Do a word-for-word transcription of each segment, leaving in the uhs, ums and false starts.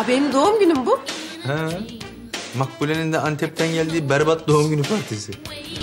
benim doğum günüm bu. He. Makbule'nin de Antep'ten geldiği berbat doğum günü partisi.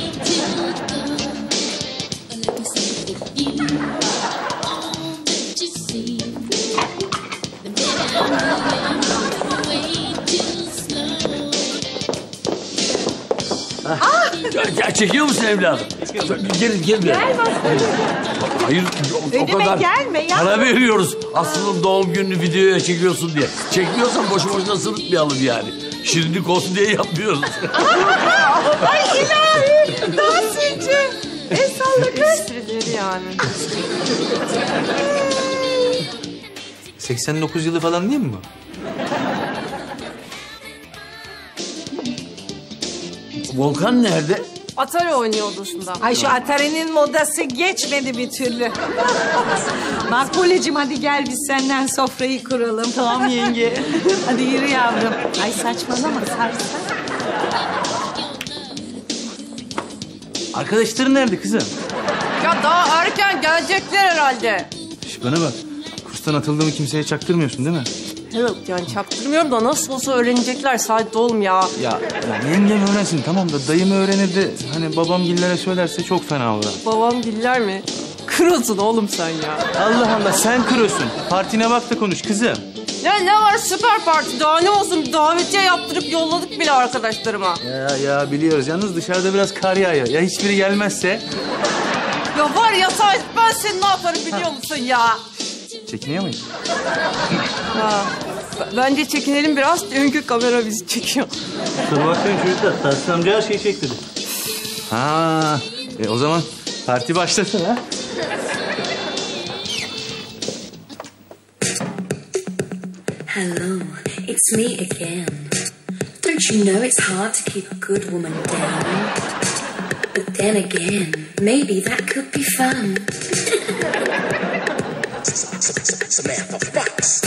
Ya, çekiyor musun evladım? Gelin, gelin. Gel bak. Hayır, o, o kadar gelme ya. para veriyoruz. Aslında doğum gününü videoya çekiyorsun diye. Çekmiyorsan boşu boşuna sırıtmayalım yani. Şirinlik olsun diye yapmıyoruz. Ay ilahi. Tahsin'cim. El salla kız. yani. seksen dokuz yılı falan değil mi bu? Volkan nerede? Atari oynuyor odasında. Ay şu Atari'nin modası geçmedi bir türlü. Makbule'cim hadi gel biz senden sofrayı kuralım. Tamam yenge. Hadi yürü yavrum. Ay saçmalama sarsa. Arkadaşların nerede kızım? Ya daha erken gelecekler herhalde. Şş, bana bak. Kurstan atıldığımı kimseye çaktırmıyorsun değil mi? Evet yani çaktırmıyorum da nasıl olsa öğrenecekler Sait oğlum ya. Ya yani yengem öğrensin tamam da dayım öğrenir de hani babam gillere söylerse çok fena olur. Babam diller mi? Kırılsın oğlum sen ya. Allah Allah sen kırıyorsun. Partine bak da konuş kızım. Ya ne var süper parti daha ne olsun davetiye yaptırıp yolladık bile arkadaşlarıma. Ya ya biliyoruz yalnız dışarıda biraz kar yağıyor. Ya hiçbiri gelmezse? Ya var ya Sait ben seni ne yaparım biliyor musun ya? Çekiniyor muyuz? Ha, bence çekinelim biraz çünkü kamera bizi çekiyor. Kusura bakmayın çocuklar. Tahsin amca her şeyi çekti. Ha, e, o zaman parti başlasın ha. Hello, it's me again. Don't you know it's hard to keep a good woman down? But then again, maybe that could be fun. Samantha Fox.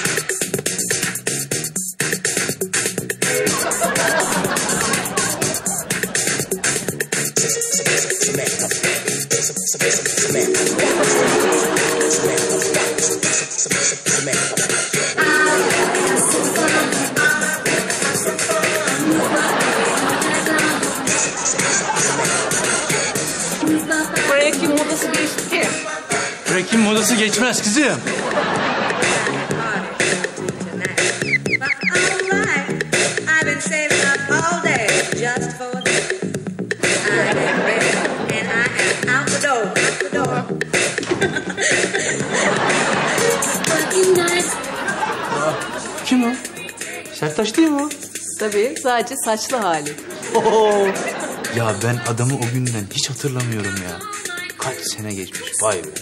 Breaking modası geçti. Breaking modası geçmez kızım. Kim o? Sertaç değil mi o? Tabii sadece saçlı hali. Oho. Ya ben adamı o günden hiç hatırlamıyorum ya. Kaç sene geçmiş vay be.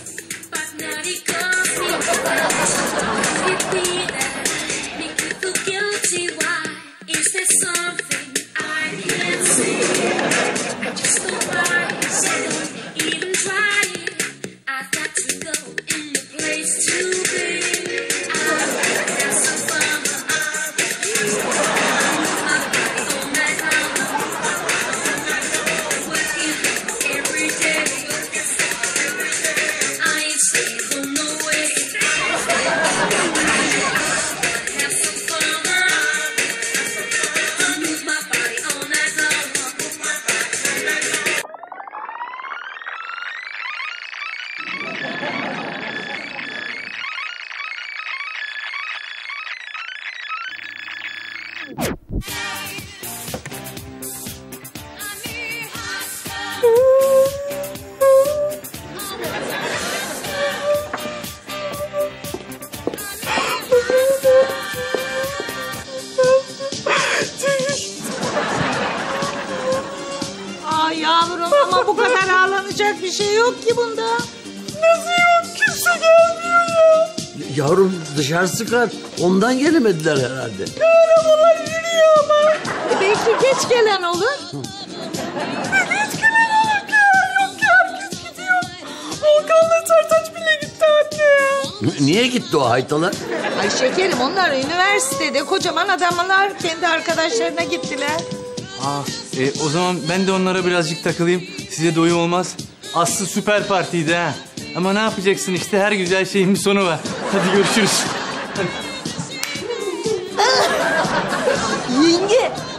Ay yavrum ama bu kadar ağlanacak bir şey yok ki bunda. Nasıl yok? Kimse gelmiyor ya. Yavrum dışarısı kar. Ondan gelemediler herhalde. Arabalar yürüyor ama. E belki geç gelen olur. Ne geç gelen olur ya. Yok ki herkes gidiyor. Volkan'la Sertaç bile gitti anne ya. Niye gitti o haytalar? Ay şekerim onlar üniversitede kocaman adamlar kendi arkadaşlarına gittiler. Aa, e, o zaman ben de onlara birazcık takılayım. Size de uyum olmaz. Aslı süper partiydi ha. Ama ne yapacaksın işte her güzel şeyin bir sonu var. Hadi görüşürüz.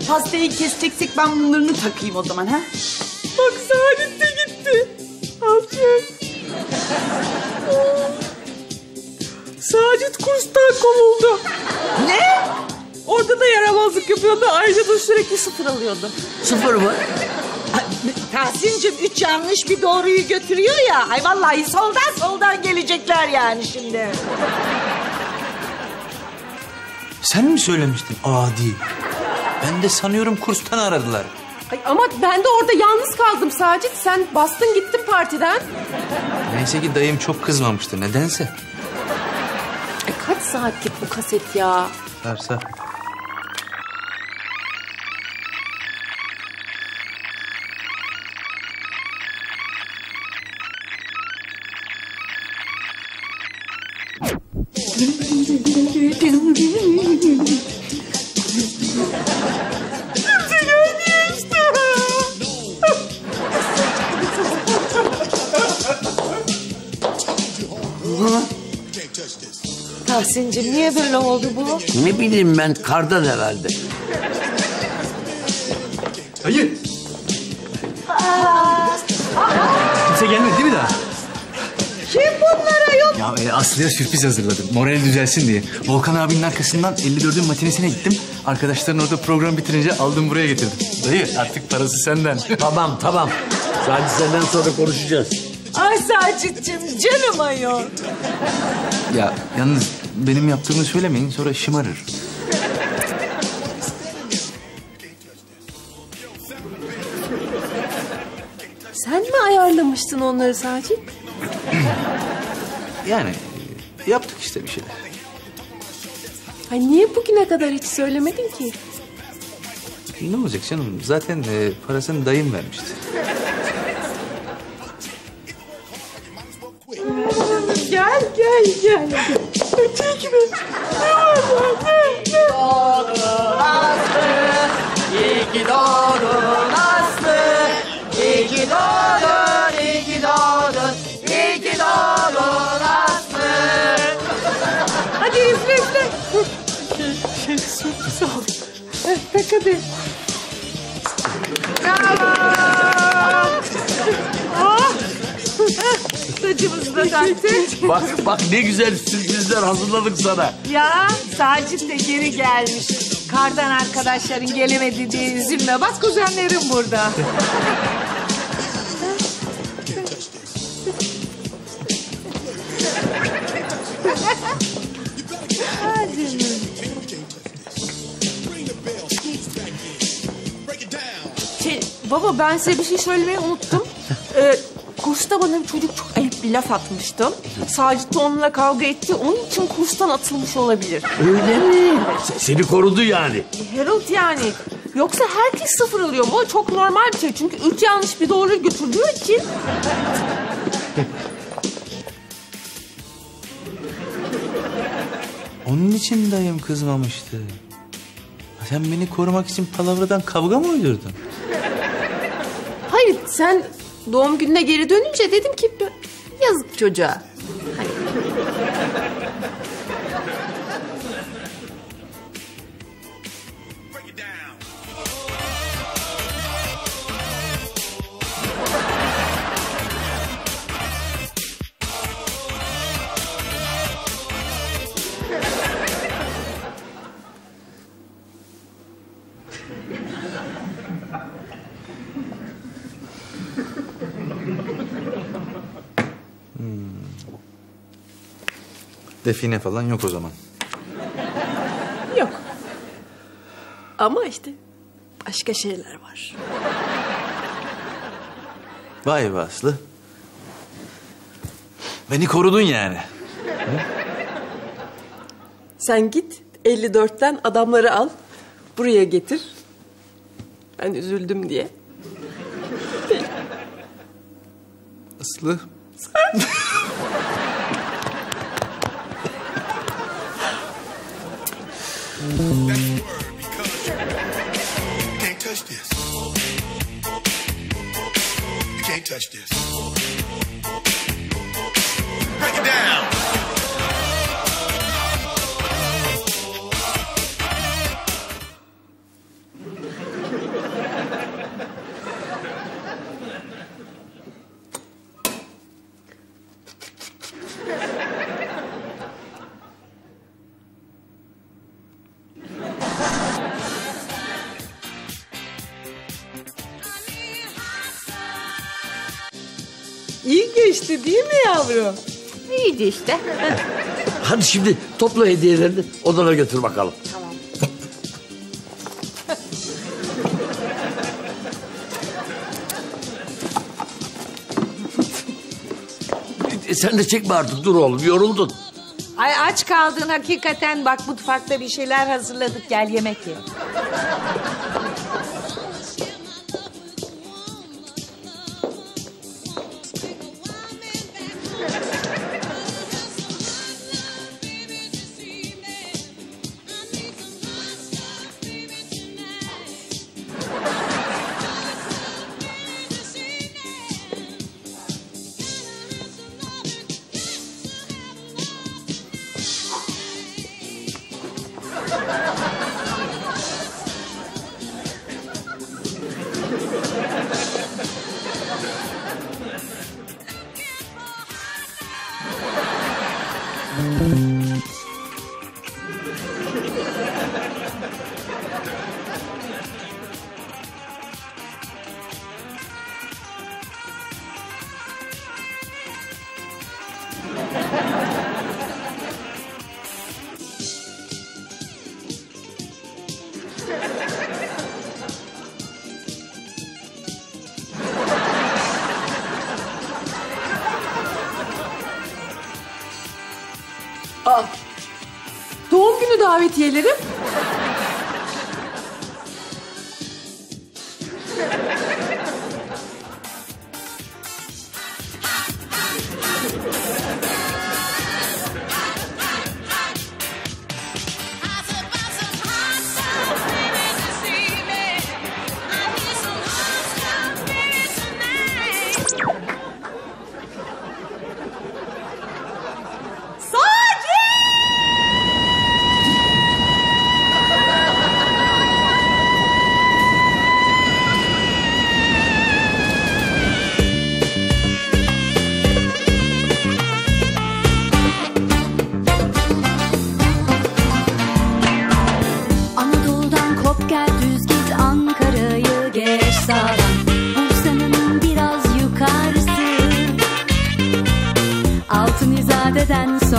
pastayı keseceksek ben bunlarını takayım o zaman ha. Bak Saadet de gitti. Aferin. Sacit kurstan kovuldu. Ne? Orada da yaramazlık yapıyordu. Ayrıca da sürekli sıfır alıyordu. Sıfır mı? Tahsin'cim üç yanlış bir doğruyu götürüyor ya. Ay vallahi soldan soldan gelecekler yani şimdi. Sen mi söylemiştin adi? Ben de sanıyorum kurstan aradılar. Ay ama ben de orada yalnız kaldım Sacit. Sen bastın gittin partiden. Neyse ki dayım çok kızmamıştı nedense. Ay kaç saatlik bu kaset ya? Sar sar. Tahsin'cim niye böyle oldu bu? Ne bileyim ben, kardan herhalde. Hayır. Kimse gelmedi değil mi daha? Kim bunlar ayol? Ya e, Aslı'ya sürpriz hazırladım. Morali düzelsin diye. Volkan abinin arkasından elli dördün matinesine gittim. Arkadaşların orada program bitirince aldım buraya getirdim. Dayı artık parası senden. Tamam tamam. Sadece senden sonra konuşacağız. Ay Sacit'cim canım ayol. Ya yalnız benim yaptığımı söylemeyin sonra şımarır. Sen mi ayarlamıştın onları Sacit? Yani e, yaptık işte bir şeyler. Ay niye bugüne kadar hiç söylemedin ki? Ne olacak canım? Zaten e, parasını dayım vermişti. Gel gel gel. Öteki gibi. Ne var ne ne? İyi ki doğdun Aslı. İyi ki doğdun, iyi ki doğdun. İyi ki doğdun Aslı. Hadi üfle üfle. Şey sürpriz aldım. Eh, tak hadi. Bravo. Oh. Saçımızı da taktık. Bak bak ne güzel sürprizler hazırladık sana. Ya Sacit de geri gelmiş. Kardan arkadaşların gelemedi diye üzülme. Bak kuzenlerim burada. Şey, baba ben size bir şey söylemeyi unuttum. Ee, kursta bana bir çocuk çok ayıp bir laf atmıştı. Sacit de onunla kavga etti. Onun için kurstan atılmış olabilir. Öyle mi? Se- Seni korudu yani. Harold yani. Yoksa herkes sıfır alıyor. Bu çok normal bir şey. Çünkü üç yanlış bir doğruyu götürdüğü için. Onun için dayım kızmamıştı. Sen beni korumak için palavradan kavga mı uydurdun? Hayır sen doğum gününe geri dönünce dedim ki yazık çocuğa. Hani. Define falan yok o zaman. Yok. Ama işte başka şeyler var. Vay be Aslı. Beni korudun yani. Sen git elli dörtten adamları al. Buraya getir. Ben üzüldüm diye. Aslı. Can't touch this. You can't touch this. Break it down. İyi geçti değil mi yavrum? İyiydi işte. Hadi şimdi topla hediyelerini odana götür bakalım. Tamam. E, sen de çekme artık, dur oğlum, yoruldun. Ay aç kaldın hakikaten. Bak mutfakta bir şeyler hazırladık. Gel yemek ye. Aa, doğum günü davetiyelerim. Anadolu'dan kop gel düz git Ankara'yı geç sağdan Bursa'nın biraz yukarısı Altın İzade'den sonra